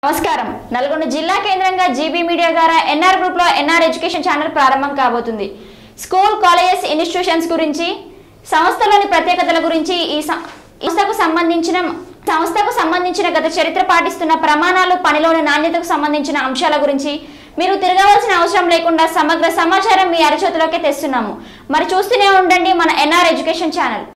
నమస్కారం నల్గొండ జిల్లా కేంద్రంగా జీబీ మీడియా ద్వారా ఎన్ఆర్ గ్రూప్ లో ఎన్ఆర్ ఎడ్యుకేషన్ ఛానల్ ప్రారంభం కాబోతుంది. స్కూల్ కాలేజెస్ ఇన్స్టిట్యూషన్స్ గురించి సంస్థలోని ప్రత్యేకతల గురించి ఈ సంస్థకు సంబంధించిన గత చరిత్ర పాటిస్తున్న ప్రమాణాలు పనిలోని నాణ్యతకు సంబంధించిన అంశాల గురించి మీరు తిరగవలసిన అవసరం లేకుండా సమగ్ర సమాచారం మీ అరచేతిలోకి తెస్తున్నాము. మరి చూస్తూనే ఉండండి మన ఎన్ఆర్ ఎడ్యుకేషన్ ఛానల్.